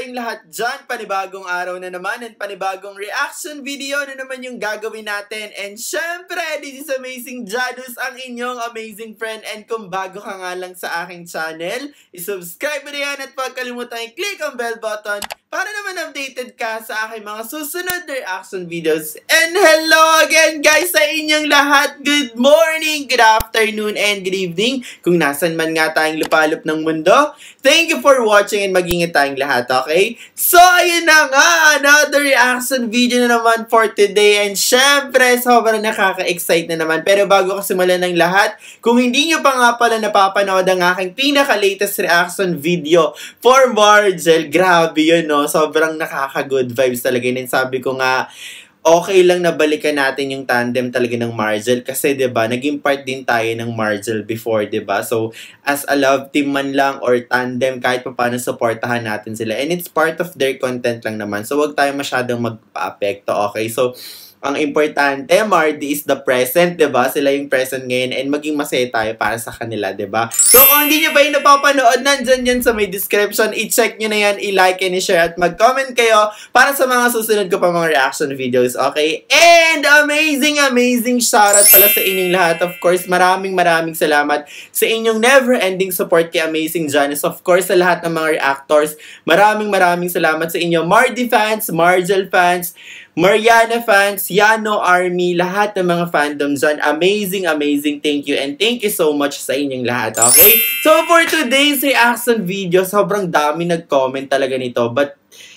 tayong lahat dyan. Panibagong araw na naman and panibagong reaction video na naman yung gagawin natin. And syempre, this is Amazing Janus, ang inyong amazing friend. And kung bago ka nga lang sa aking channel, isubscribe mo na yan at huwag kalimutan i-click ang bell button para naman updated ka sa aking mga susunod na reaction videos. And hello again guys sa inyong lahat. Good morning, good afternoon, and good evening. Kung nasan man nga tayong lupalop ng mundo, thank you for watching and mag-ingat tayong lahat, okay? So, ayun na nga, another reaction video na naman for today. And syempre, sobrang nakaka-excite na naman. Pero bago ko simulan ng lahat, kung hindi nyo pa nga pala napapanood ang aking pinaka-latest reaction video for Margel, grabe yun, no? Sobrang nakaka-good vibes talaga. And sabi ko nga, okay lang na balikan natin yung tandem talaga ng Margel kasi 'di ba naging part din tayo ng Margel before, 'di ba? So as a love team man lang or tandem, kahit paano suportahan natin sila, and it's part of their content lang naman, so wag tayo masyadong magpa-apekto, okay? So ang importante, Mardy is the present, 'di ba? Sila yung present ngayon and maging masaya tayo para sa kanila, 'di ba? So kung hindi niyo pa yung napapanood, nandyan yan sa may description. I-check niyo na yan, i-like and i-share at mag-comment kayo para sa mga susunod ko pa mga reaction videos, okay? And amazing shoutout pala sa inyong lahat. Of course, maraming salamat sa inyong never-ending support kay Amazing Janus. Of course, sa lahat ng mga reactors, maraming salamat sa inyo. Mardy fans, Margel fans, Mariano fans, Yano Army, lahat ng mga fandom dyan. Amazing, thank you. And thank you so much sa inyong lahat, okay? So, for today's reaction video, sobrang dami nag-comment talaga nito. But,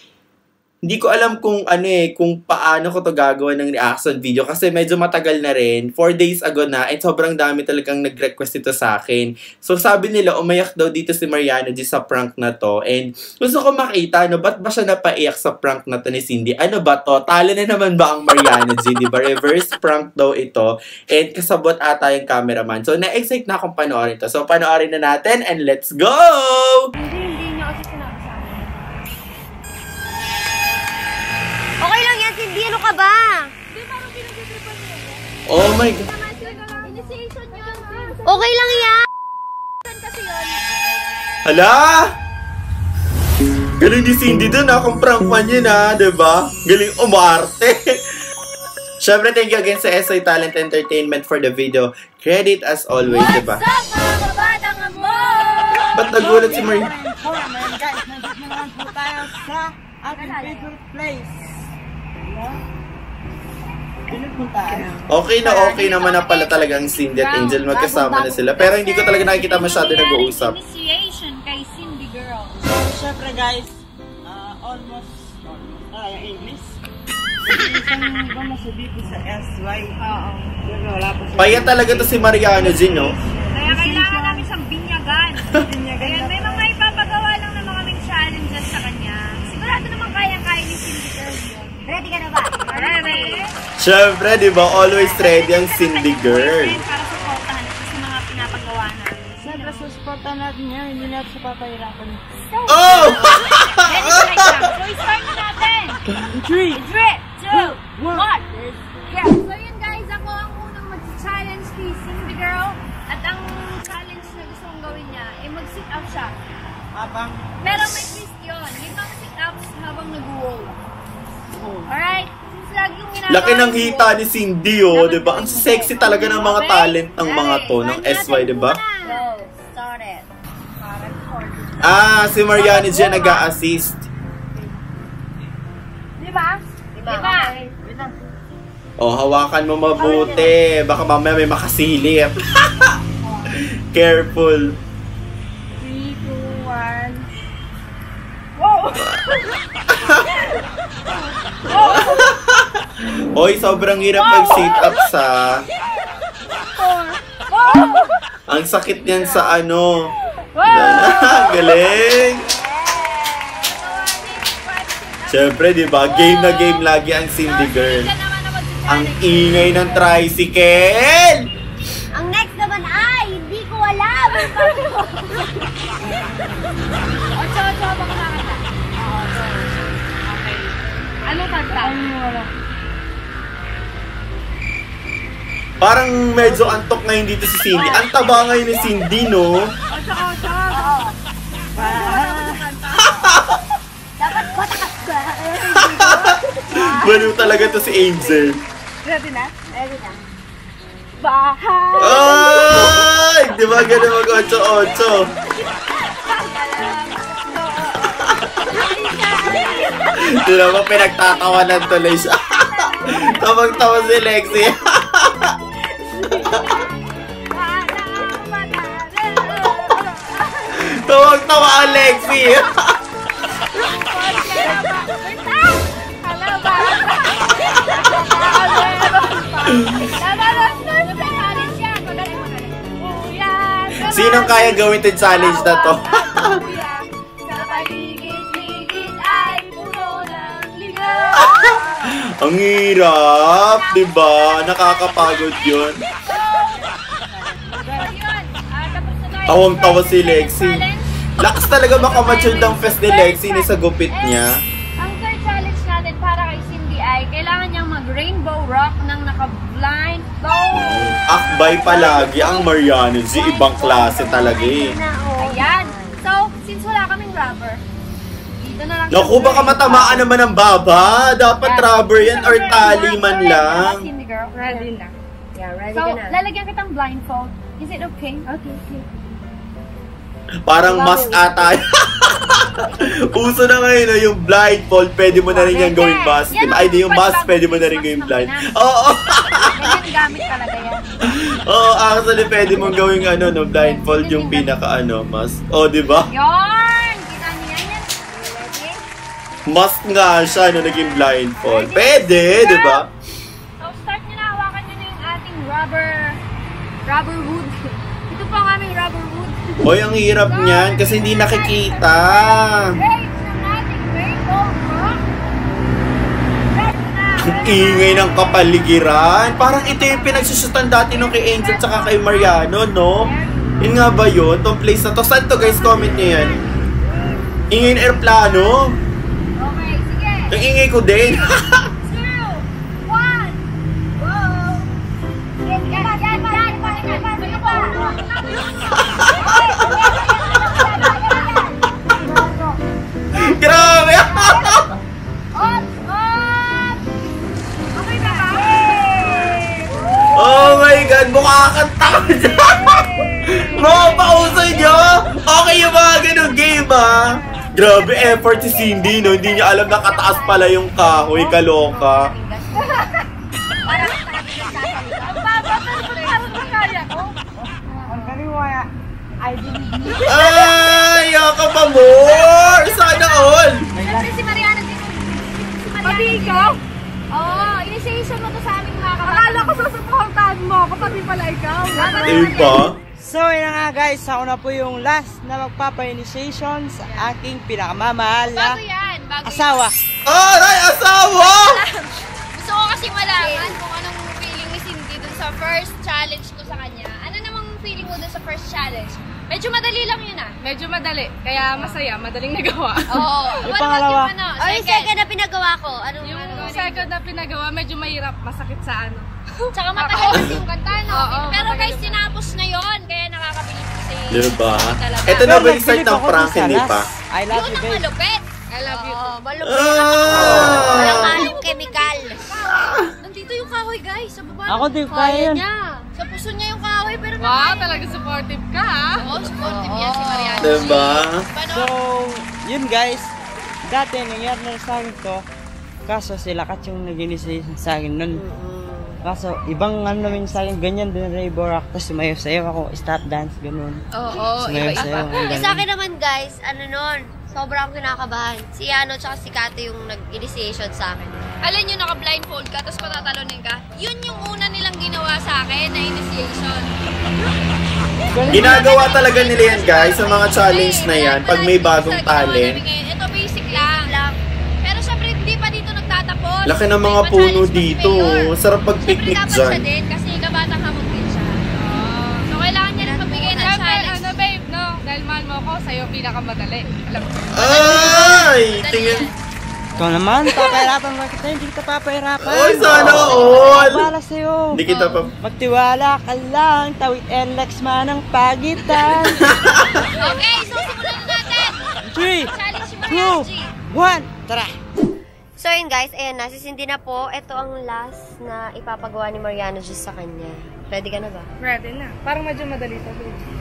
hindi ko alam kung kung paano ko to gagawa ng reaction video kasi medyo matagal na rin. 4 days ago na and sobrang dami talagang nag-request ito sa akin. So sabi nila, umayak daw dito si Mariano sa prank na to. And gusto ko makita, ba't ba siya napaiyak sa prank na to ni Cindy? Ano ba to? Talo na naman ba ang Mariano G? Diba? Reverse prank daw ito. And kasabot ata yung cameraman. So na-excite na akong panoorin ito. So panoorin na natin and let's go! Hindi niya kasi sinabi sa akin. Okay lang yan, Cindy. Ano ka ba? Hindi, parang pinag-tripan niya. Oh my God. Initiation yun. Okay lang yan. Kasi yun. Hala! Galing ni Cindy dun kung prank man yun diba? Galing umarte. Syempre, thank you again sa SI Talent Entertainment for the video. Credit as always, diba? What's up mga kabatang mo? Ba't nagulat si Mariano? Guys, nandito naman po tayo sa ating favorite place. Okay naman na pala talagang Cindy at Angel. Magkasama na sila. Pero hindi ko talaga nakikita masyado nag-uusap. Initiation kay Cindy girl. So, syempre guys, almost, English. Isang ba dito sa SY? Oo. Paya talaga to si Mariano G, no? Kaya kailangan namin siyang binyagan. Kaya may mga ipapagawa lang na mga challenges sa kanya. Sigurado naman kaya-kaya ni Cindy girl yun. Ready ka na ba? Ready? Syempre, di ba? Always ready ang Cindy girl. Para supportahan ito sa mga pinapagawa natin. Siyempre, susuportahan natin yan. Hindi natin siya papahirapan. Oh! Ready ka na. So, start na natin. 3, 2, 1. Go! So, yun guys. Ako ang unang mag-challenge kay Cindy girl. At ang challenge na gusto kong gawin niya, mag-sit up siya. Habang? Pero may twist yun. Yung mga sit-ups habang nag-roll. Alright? Since lagi yung ginagawa. Laki ng hita ni Cindy, di ba? Ang sexy talaga ng mga talent ng mga to, ng SY, di ba? Go. Start it. Si Mariano dyan nag-a-assist. Diba? Oh, hawakan mo mabuti. Baka mamaya may makasilip. Careful. 3, 2, 1. Wow! Hoy, sobrang hirap mag-sit up sa... Ang sakit niyan sa ano. Galing! Siyempre, di ba? Game na game lagi ang Cindy girl. Ang ingay ng tricycle! Ang next naman ay, hindi ko alam. Ocho, baka nakita. Okay. Ano kanta? Parang medyo antok ngayon dito si Cindy. Ang taba ngayon ni Cindy, no? Ocho. Dapat Baliw talaga to si Angel. Ready na? Ready na. Bahay! Ay! Di ba ganun mag-8-8? Di naman pinagtatawanan tuloy siya. Tawag-tawa si Lexie. Tawag-tawa ang Lexie. Sinong kaya gawin itong challenge na to? Ang hirap, diba? Nakakapagod yun. Tawang-tawa si Lexie. Lakas talaga makamatured ang fest ni Lexie ni sa gupit niya. Ang third challenge natin para kay Cindy ay kailangan niyang mag-rainbow rock ng naka-blindfold. Akbay palagi ang Mariano. Si ibang klase talaga eh. Ayan. So, since wala kaming rubber, dito na lang. Naku, baka matamaan naman ang baba. Dapat rubber yan or tali man lang. Cindy girl, ready na. Yeah, ready So, ka na. lalagyan kitang blindfold. Is it okay? Okay, okay. Parang mask ata. Uso na ngayon no, yung blindfold, pwede mo na rin yan gawing mask. Ay, di yung mask, pwede mo na rin gawing blind. Oo. Ganyan gamit talaga yan. Oo, actually pwede mong gawing ano, no, blindfold yung pinaka ano, mask. Oh, di ba? Yarn! Kita niya yan. Ready? Mask nga siya no, naging blindfold. Pwede, di ba? So, start nyo na. Hawakan nyo na yung ating rubber wood. Ito pa ang aming rubber wood. Hoy, ang hirap niyan kasi hindi nakikita. Great! Ang ating rainbow rock. Ready na! Ang ingay ng kapaligiran. Parang ito yung pinagsusutan dati nung kay Angel tsaka kay Mariano, no? Yun nga ba yun? Itong place na to. Saan to guys? Comment nyo yan. Ingay ng aeroplano. Okay, sige. Ang ingay ko din. 2, 1, go! Yan, yan, yan, yan, yan, Grabe! On! Okay na ba? Oh my God! Mukha kang tao dyan! Mga pausay nyo! Okay yung mga ganun game ha! Grabe effort si Cindy, no? Hindi niya alam na kataas pala yung kahoy, kaloka. Ay! Yaka pa more! Sana all! Siyempre si Mariano dito. Pati ikaw? Oo, initiation mo to sa aming mga kapatid. Akala ko susuportahan mo ako, pati pala ikaw. Diba? So, yun na nga guys, ako na po yung last na magpapa-initiation sa aking pinakamamahal na Bago yan, bago asawa. Aray! Asawa! Gusto ko kasi malaman kung anong feeling ni Cindy dun sa first challenge ko sa kanya. Ano namang feeling mo dun sa first challenge? Medyo madali lang yun ah. Medyo madali, kaya masaya, madaling nagawa. Oo. Yung pangalawa. Yung second na pinagawa ko. Yung second na pinagawa, medyo mahirap, masakit sa ano. Tsaka matagal kasi yung kanta, no? Oo, Pero matagal guys, yung tinapos na yon, kaya nakakabilib kasi. Diba? Talaga. Ito na ba yung start ng prank, hindi pa? I love Yun you, ang babe. malupit. I love you. Oo, malupit. Ah! Walang halong chemical. Nandito yung kahoy, guys. Sa baba. Ako din, kaya yun. niya. Sa puso niya yung kahoy, pero Wow, talaga supportive ka ha. Oo, supportive yan si Mariano. Diba? So, yun guys, dati nangyari na sa akin to, kaso sila kat yung nag-initiation sa akin nun. Kaso, ibang ano namin sa akin, ganyan din rainbow rock, tapos sumayaw-sayaw ako, stop dance, ganun. Oo, Sumayaw-sayaw, Eh, sa akin naman guys, ano nun, sobrang kinakabahan. Si Ano tsaka si Kate yung nag-initiation sa akin. Alam nyo, naka-blindfold ka, tapos patatalonin ka. Yun yung una nilang ginawa sa akin na initiation. Ginagawa talaga nila yan guys sa mga challenge na yan pag may bagong talent. Ito basic lang. Pero syempre, hindi pa dito nagtatapos. Laki ng mga May puno pa-challenge dito. pa si Mayor. Sarap pag-picnic Syempre, dapat siya dyan. din kasi kabatang hamon din siya. So, kailangan niya rin magbigay ng Siyempre, challenge. ano babe, no? Dahil mahal mo ako, sa'yo pinakamadali. Alam mo. Ay! Madali Tingin. yan. Ikaw naman, papahirapan mo kita, hindi kita papahirapan. Ay, sana all! Wala sa'yo. Hindi kita pa... Magtiwala ka lang, tawid NLEX man ang pagitan. Okay, so simulan na natin. 3, Challenge si 2, Mariano. 1, tara! So yun guys, ayan na, si Cindy na po. Ito ang last na ipapagawa ni Mariano just sa kanya. Ready ka na ba? Ready na. Parang medyo madali to.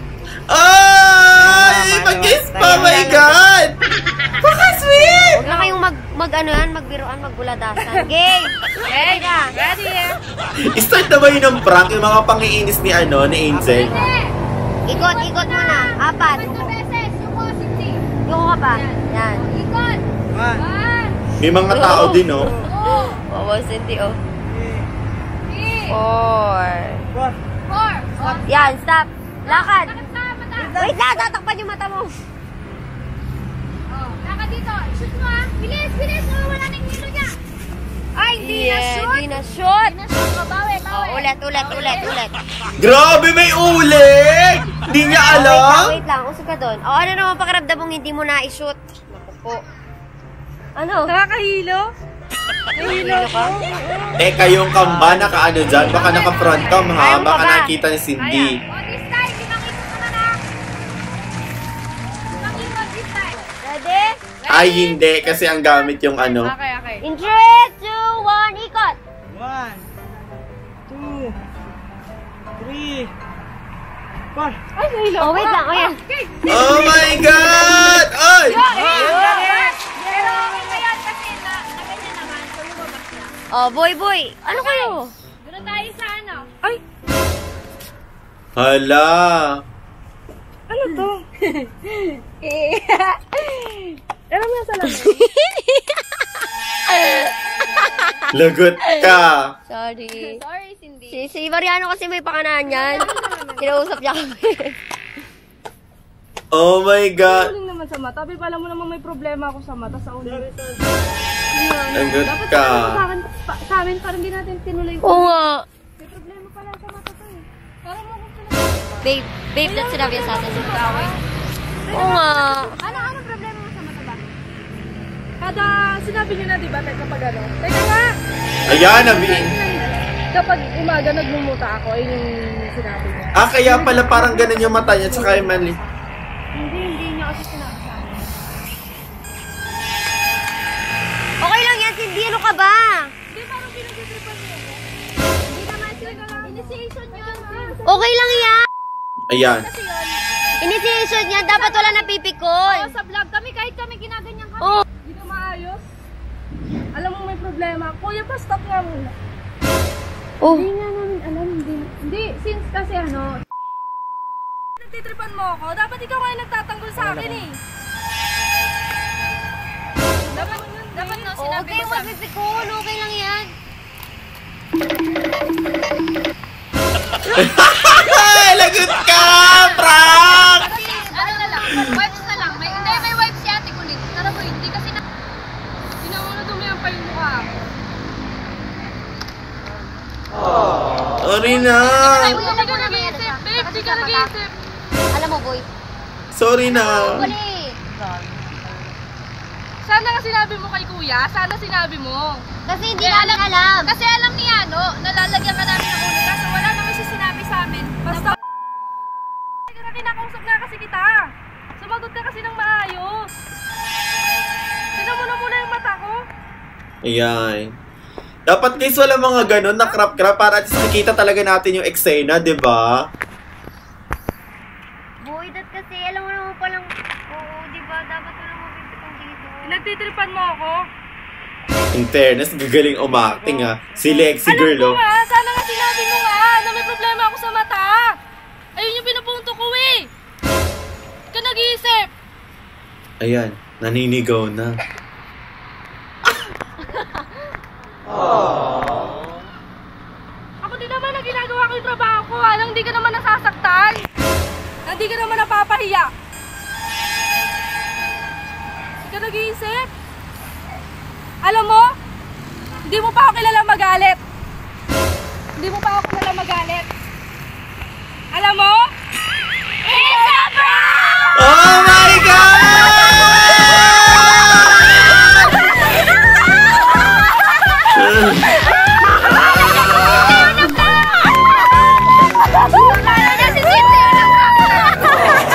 Ay! Mag-kiss pa! My God! Baka-sweet! Huwag na kayong magbiroan, magbuladasan. Game! Ready na! Ready eh. Start na ba yun ng prank? Yung mga pangiinis ni Angel? Ikot muna. 4. beses. Yung Cindy. Yung ka pa. Yan. Ikot. 1. May mga tao din, no? Wow, Cindy, oh. 3. 4. 4. Yan, stop. Lakad. Lakad na, mata. Wait lang, tatakpan yung mata mo. Lakad dito. Shoot mo ah. Bilis. Wala na yung hilo niya. Ay, hindi na shoot. Hindi na shoot. Hindi na shoot. Bawi. Oh, ulit. Grabe, may ulit! Hindi niya alam? Wait lang. Usog ka doon. Ano naman pakiramdam mong hindi mo na i-shoot? Naku po. Ano? Nakakahilo? Nahilo ka? Kayong kamba, naka-ano dyan? Baka naka-front cam, ha? Baka nakita ni Cindy. This time, pinakita naman ah. Pinakita this time. Ready? Ay, hindi. Kasi ang gamit yung ano. Okay. In 3, 2, 1, ikot! 1, 2, 3, 4. Ay, nahilo. Oh, wait lang. Ayan. Oh my God! Ay! Pero okay na yan kasi na-ganyan naman. So, lumabas na. Oh, boy. Ano kayo? Doon tayo sa ano. Ay, Hala! ano to? Alam mo yung salamin? Lagot ka! Sorry. Sorry, Cindy. Si Mariano kasi may pakanahan yan. Kinausap niya kami. Oh my God! Tuling naman sa mata. Babe, alam mo naman may problema ako sa mata sa ulo. Lagot Dapat ka! sa amin, parang hindi natin tinuloy. Oo nga. May problema pala sa mata to eh. Parang mo kung Babe, that's sinabi sa atin. Oo nga. Ano problema mo sa mata ba? kada sinabi niyo na, di ba, kapag ano? Teka nga! Ayan, nabiin. Kapag umaga nagmumuta ako, ayun yung sinabi niya. Kaya pala parang ganun yung mata niya, tsaka yung mali. Hindi niya kasi sinabi sa akin. Okay lang yan, Cindy. Ano ka ba? Hindi, parang pinag-tripan niya. Hindi naman sila initiation yun. Okay lang yan. Ayan. Kasi yun. Initiation niya. Dapat wala napipikon. Sa vlog kami, kahit kami ginaganyan kami. Oo. Hindi ka maayos. Alam mo may problema. Kuya, pa stop nga muna. Oh. Hindi nga namin alam. Hindi, since kasi ano, nagtitripan mo ako, dapat ikaw nga yung nagtatanggol sa akin eh. Dapat no, sinabi Okay, mo sa mapipikon. Okay lang yan. Lagot ka! Prank! Kasi, ano na lang, wipes na lang. May wipes si ate kulit. Tara mo, hindi kasi na... Sinauna dumihan pa yung mukha ako. Sorry na! Hindi ka nag-iisip, babe. Hindi ka nag-iisip. Alam mo, boy. Sorry na! Uli. Sana nga sinabi mo kay kuya, sana sinabi mo. Kasi hindi namin alam. Kasi alam ni Ano, nalalagyan ka namin ng ulo. Kaso wala naman siya sinabi sa amin. Basta kinakausap na kasi kita. Sumagot ka kasi ng maayos. Tignan mo na muna yung mata ko. Ayan. Dapat guys, wala mga ganun na crap-crap para at least nakita talaga natin yung eksena, di ba? Boy, that kasi alam mo naman palang, oo, di ba? Dapat walang mapipikon dito. Nagtitripan mo ako. In fairness, gagaling umakting ha. Si Lexie Alam girl, ko oh. nga, sana nga sinabi mo nga na may problema ako sa mata. Ayun yung pinupunto ko eh. Ka nag-iisip. Ayan, naninigaw na. Ako din naman na ginagawa ko yung trabaho ko. Alang hindi ka naman nasasaktan. Hindi ka naman napapahiya. Hindi ka nag-iisip. Alam mo, hindi mo pa ako kilala magalit. Hindi mo pa ako kilala magalit. Alam mo? It's a prank! Oh my God!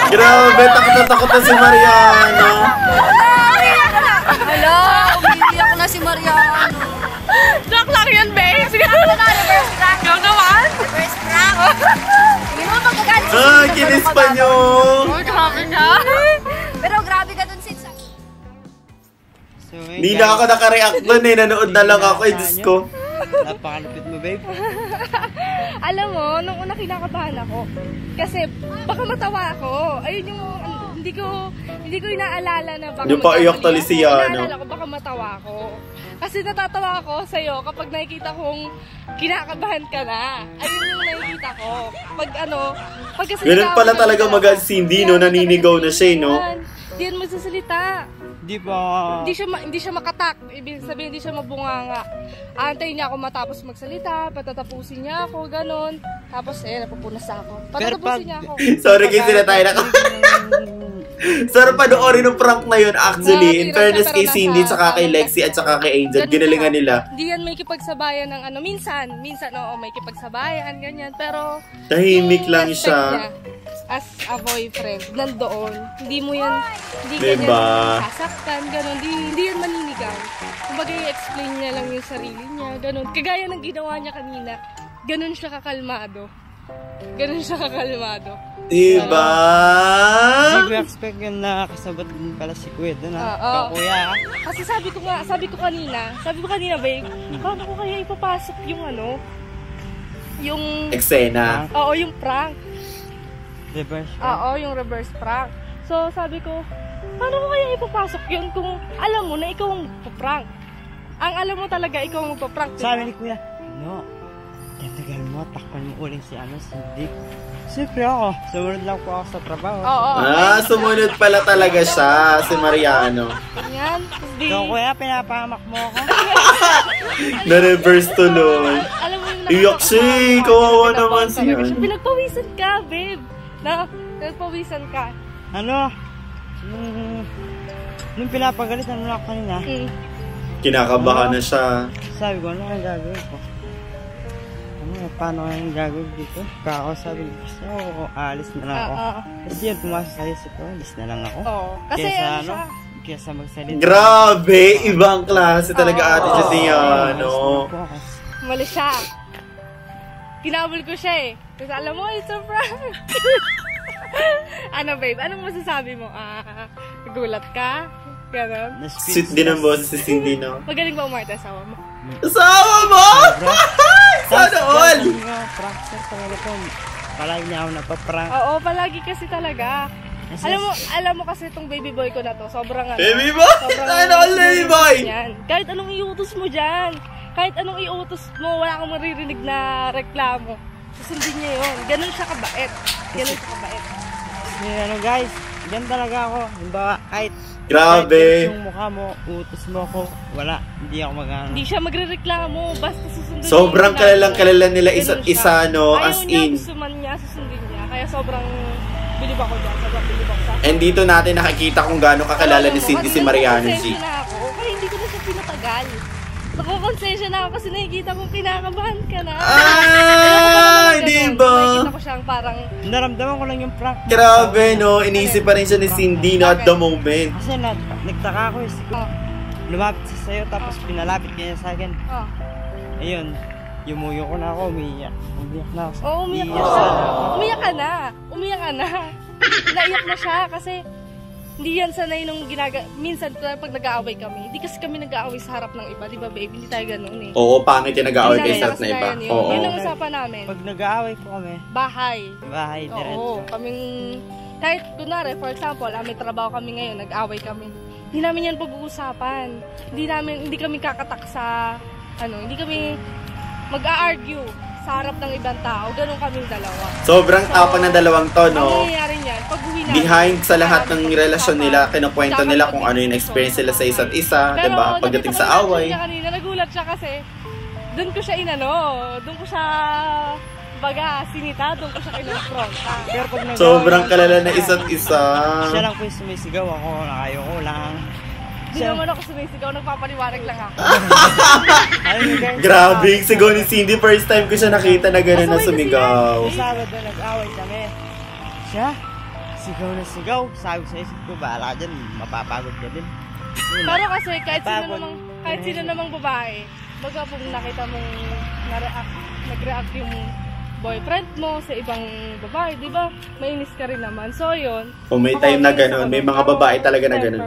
Grabe, takot na si Mariano. Hala, umiiyak na si Mariano. Joke lang yun, babe. Reverse prank. Ikaw naman. Reverse prank. Hindi mo magkagalit sa Ah, kinis pa nyo! Oh, grabe ka. Pero grabe ka dun, Sid. So, Hindi na ako nakareact dun eh. Nanood na lang ako eh. Diyos ko. Napakalupit mo, babe. Alam mo, nung una kinakabahan ako. Kasi baka matawa ako. Ayun yung hindi ko inaalala na baka Yung paiyak tali siya, no? Inaalala ko baka matawa ako. Kasi natatawa ako sa'yo kapag nakikita kong kinakabahan ka na. Ayun yung nakikita ko. Pag kasi Ganun pala talaga mag-Cindy, no? Naninigaw na siya, no? Hindi yan magsasalita. Hindi pa. Hindi siya makatak. Ibig sabihin, hindi siya mabunganga. Aantayin niya ako matapos magsalita, patatapusin niya ako, ganon. Tapos, napupunas ako. Patatapusin niya ako. Sorry kasi na tayo Sarap panoorin ng prank na yun actually. In fairness kay Cindy, tsaka kay Lexie, at tsaka kay Angel. Ginalingan nila. Hindi yan may kipagsabayan ng minsan, oo, may kipagsabayan, ganyan. Pero, tahimik yung lang respect siya. niya as a boyfriend, nandoon. Hindi mo yan, hindi Diba? ganyan sasaktan, ganon. Hindi yan maninigaw. Kumbaga, i-explain niya lang yung sarili niya, ganon. Kagaya ng ginawa niya kanina, ganon siya kakalmado. Ganon siya kakalmado. Diba? Hindi ko expect yun na kasabot din pala si Kuya doon ha. Kuya. Kasi sabi ko kanina, babe, paano ko kaya ipapasok yung yung Eksena. Oo, yung prank. Reverse. Oo, yung reverse prank. So, sabi ko, paano ko kaya ipapasok yun kung alam mo na ikaw ang magpa-prank? Ang alam mo talaga ikaw ang magpa-prank. Sabi ni Kuya, no, tatagal mo, takpan mo uling si Cindy. Siyempre ako, sumunod lang po ako sa trabaho. Oo. Sumunod pala talaga siya, si Mariano. Yan. So, Kuya, pinapahamak mo ako. Na-reverse tuloy. Alam mo yung Iyak siya, kawawa naman siya. Pinagpawisan ka, babe. Pinagpawisan ka. Nung pinapagalitan mo ako kanina, Kinakabahan na siya. sabi ko, ano kayong gagawin ko? Paano kayong gagawin dito? Kakausapin ko siya, alis na lang ako. Kasi yun, pumasok sa isip ko, alis na lang ako. Oo. Kasi siya. Kesa magsalita. Grabe, ibang klase talaga attitude niya, no? Mali siya. Tinawal ko siya eh. Kasi alam mo, it's a prank. Ano babe, anong masasabi mo? Nagulat ka? Ganon? Sweet din ang boses si Cindy, no? Magaling ba umarte asawa mo? Asawa mo? Sana all! Prankster talaga po. Palagi niya ako napaprank. Oo, palagi kasi talaga. Alam mo kasi itong baby boy ko na to, sobrang Baby boy? Sana all baby boy! Kahit anong iutos mo dyan, kahit anong iutos mo, wala kang maririnig na reklamo. Susundin niya yun. Ganun siya kabait. Guys, ganun talaga ako. Kahit Grabe! yung mukha mo, utos mo ako, wala. Hindi ako Hindi siya magrereklamo, basta susundin niya. Sobrang kalala nila isa't isa, no? As Ayaw niya, in. gusto man niya, susundin niya. Kaya sobrang bilib ako dyan. Sobrang bilib ako sa And dito natin nakikita kung gaano kakilala ni Cindy si Mariano G. Kaya hindi ko na siya pinatagal. Nakukonsensya na ako kasi nakikita kong kinakabahan ka na. Diba? Nakikita ko siyang parang... naramdaman ko lang yung prank. Grabe, no? Inisip pa rin siya ni Cindy, no? At the moment. Kasi nagtaka ako lumapit siya sa'yo tapos pinalapit niya sa akin. Ayun, yumuyo ko na ako, umiyak na ako. Oo, umiyak ka na. Umiyak ka na. Naiyak na siya kasi hindi yan sanay nung minsan pag nag-aaway kami, hindi kasi kami nag-aaway sa harap ng iba, di ba babe? Hindi tayo ganun eh. Oo, pangit yung nag-aaway kayo sa harap na iba. Oo. Yun ang usapan namin. Pag nag-aaway po kami, Bahay, diretso. oo, kaming, kahit kunwari, for example, may trabaho kami ngayon, nag-aaway kami. Hindi namin yan pag-uusapan. Hindi kami kakatak sa, hindi kami mag-a-argue sa harap ng ibang tao. Ganun kaming dalawa. Sobrang tapang ng dalawang to, no? Ang nangyayari niyan, pag uwi namin, Behind sa lahat ng relasyon nila, kinukwento nila kung ano yung experience nila sa isa't isa, diba? Pagdating sa away. Pero kanina, nagulat siya kasi, doon ko siya doon ko siya, sinita, doon ko siya kinonfronta. Pero pag Sobrang kalala na isa't isa. siya lang po yung sumisigaw ako, ayoko lang. Hindi naman ako sumisigaw, nagpapaliwanag lang ako. Grabe, sigaw ni Cindy, first time ko siya nakita na gano'n na sumigaw. Sa Sabado nag-away kami. Siya, sigaw na sigaw. Sabi sa isip ko, bahala ka dyan, mapapagod ka din. Pero kasi kahit sino Napagod. namang kahit sino namang babae, baga kung nakita mong nag-react yung boyfriend mo sa ibang babae, di ba? Mainis ka rin naman. So, yun. Kung may time na gano'n, may mga babae talaga na gano'n.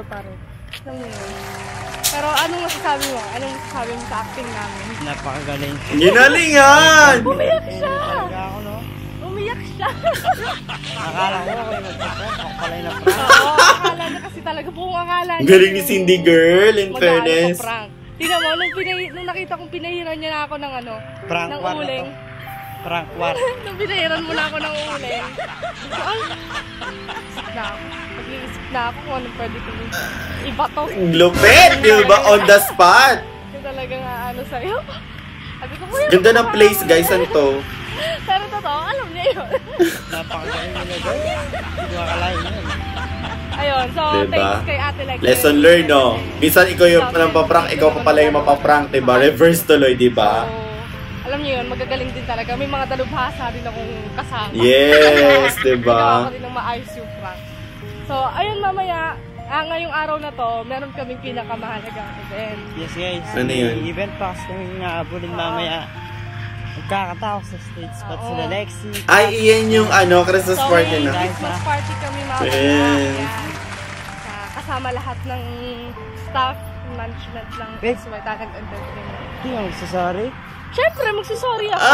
Pero anong masasabi mo? Anong masasabi mo sa acting namin? Napakagaling. Ginalingan! Umiyak siya! Talaga ako, no? Umiyak siya! Akala ko ako yung mag-prank. Ako pala yung na-prank. Oo, akala niya kasi talaga buong akala niya. Galing ni Cindy girl, in fairness. Tingnan mo, nung nakita kong pinahiran niya na ako ng ano, Prank ng war na uling. to. Prank war. Nung pinahiran mo na ako ng uling. So, ay, isip na ako. Mag-iisip na ako kung anong pwede kong ibato. Lupit, di ba? On the spot. Yung talagang ano sa'yo. Sabi ko, Ganda ng place, guys, ano to? Pero totoo, alam niya yun. Napakagaling nila doon. Hindi ko akalain yun. Ayun, so Diba? thanks kay Ate Lexie. Lesson learned, no? Minsan ikaw yung nampaprank, ikaw pa pala yung mapaprank, diba? Reverse tuloy, diba? So, alam niyo yun, magagaling din talaga. May mga dalubhasa din akong kasama. Yes, Nagawa diba? ko din ng maayos yung prank. So, ayun mamaya, ngayong araw na to, meron kaming pinakamahalagang event. Yes, guys. Ano yun? May event pa kasi kami naabulin mamaya. Magkakatawa sa stage spot Oo. sila Lexie. Ay, iyan yung ano, Christmas So, party may na. Christmas party kami mamaya. Yes. Yan. Kasama lahat ng staff, management ng Wait. SY Talent Entertainment. Hindi ako magsasorry. Siyempre, magsusorry ako.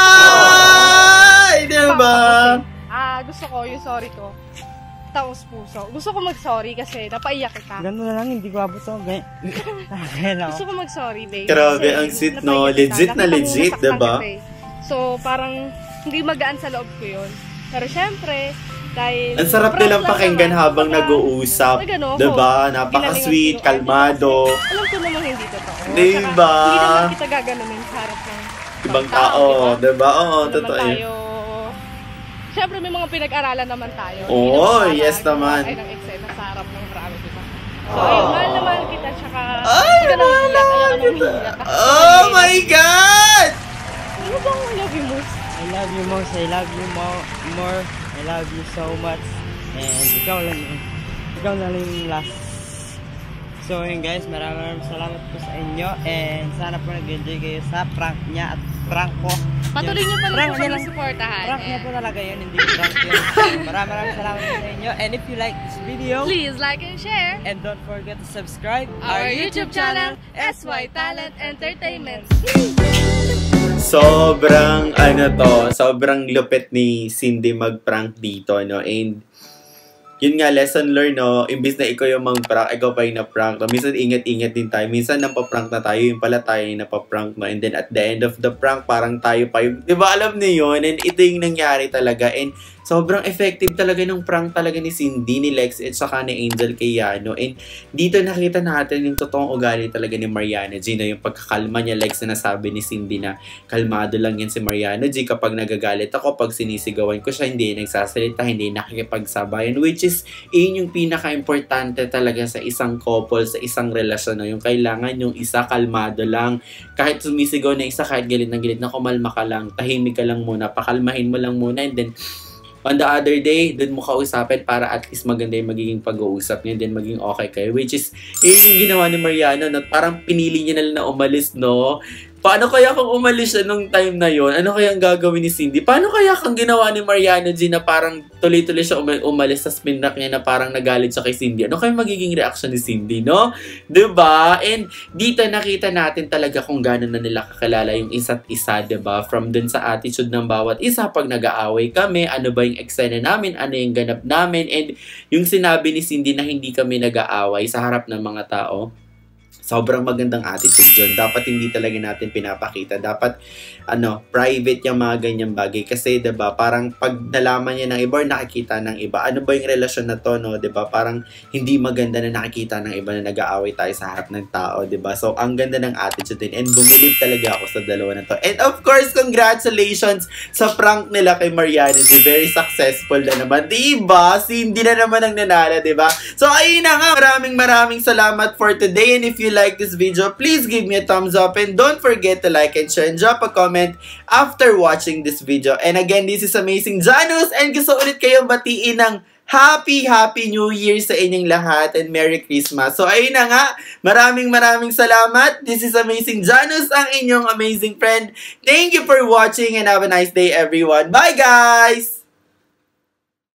Ay, diba? Gusto ko yung sorry ko. Taos puso. Gusto ko mag-sorry kasi napaiyak kita. Ganun na lang, hindi ko abot ako. Ganyan ako. Gusto ko mag-sorry, babe. Grabe, Kasi ang sweet, no? napaiyak kita. Legit na Nakita mo, legit, nasaktan diba? kita eh. So, parang hindi magaan sa loob ko yun. Pero syempre, dahil... Ang sarap prank nilang lang pakinggan naman, habang baka nag-uusap. nag-ano ako, Diba? ginalingan Napaka-sweet, ko yung kalmado. Alam ko namang hindi totoo. Diba? Tsaka, hindi naman kita gaganunin sa harap ng Ibang tao, diba? Oo, Hindi naman totoo yun. tayo... Siyempre, may mga pinag-aralan naman tayo. Oo, Hindi naman yes para naman. gumawa tayo ng eksena sa harap ng marami, diba? So, ayun, mahal na mahal kita, tsaka... Ay, Hindi ka nang hiyak, ayaw ka nang hiyak. Oh my God! Ano bang I love you most? I love you most. I love you more. I love you so much. And ikaw na lang yung last. So yun guys, maraming salamat po sa inyo. And sana po nag-enjoy kayo sa prank niya at prank ko. Patuloy niyo pa rin Prank po niya kami lang. supportahan. Prank niya po talaga yun, hindi prank yun. Maraming salamat po sa inyo. And if you like this video, Please like and share and don't forget to subscribe our YouTube channel, SY Talent Entertainment. Sobrang lupit ni Cindy mag-prank dito, no? And yun nga, lesson learned, no? Imbis na ikaw yung mag-prank, ikaw pa yung na-prank. No? Minsan, ingat-ingat din tayo. Minsan, napaprank na tayo, yung pala tayo yung napaprank, no? And then, at the end of the prank, parang tayo pa yung... Diba, alam niyo yun? And ito yung nangyari talaga. And sobrang effective talaga ng prank talaga ni Cindy, ni Lexie, at saka ni Angel kay Yano. And dito nakita natin yung totoong ugali talaga ni Mariano G, na yung pagkakalma niya, like sinasabi ni Cindy na kalmado lang yan si Mariano G. Kapag nagagalit ako, pag sinisigawan ko siya, hindi nagsasalita, hindi nakikipagsabayan, which is, yun yung pinaka-importante talaga sa isang couple, sa isang relasyon, no? Yung kailangan yung isa kalmado lang. Kahit sumisigaw na isa, kahit galit na kumalma ka lang, tahimik ka lang muna, pakalmahin mo lang muna, and then on the other day, dun mo kausapin para at least maganda yung magiging pag-uusap niya, then maging okay kayo. Which is, yun yung ginawa ni Mariano, na parang pinili niya na lang na umalis, no? Paano kaya kung umalis siya nung time na yon? Ano kaya ang gagawin ni Cindy? Paano kaya kung ginawa ni Mariano G na parang tuloy-tuloy siya umalis sa spinlock niya na parang nagalit siya kay Cindy? Ano kaya magiging reaction ni Cindy, no? Diba? And dito nakita natin talaga kung gano'n na nila kakilala yung isa't isa, diba? From dun sa attitude ng bawat isa pag nag-aaway kami, ano ba yung eksena namin, ano yung ganap namin, and yung sinabi ni Cindy na hindi kami nag-aaway sa harap ng mga tao. Sobrang magandang attitude yun. Dapat hindi talaga natin pinapakita. Dapat, private yung mga ganyang bagay. Kasi, diba, parang pag nalaman niya ng iba or nakikita ng iba, ano ba yung relasyon na to, no? Diba, parang hindi maganda na nakikita ng iba na nag-aaway tayo sa harap ng tao, diba? So, ang ganda ng attitude din. And bumilib talaga ako sa dalawa na to. And of course, congratulations sa prank nila kay Mariano. Very successful na naman. Diba? Cindy na naman ang nanala, diba? So, ayun na nga. Maraming salamat for today. And if you like this video, please give me a thumbs up and don't forget to like and share and drop a comment after watching this video. And again, this is Amazing Janus and gusto ulit kayong batiin ng Happy New Year sa inyong lahat and Merry Christmas. So ayun na nga, maraming salamat. This is Amazing Janus, ang inyong amazing friend. Thank you for watching and have a nice day everyone. Bye guys!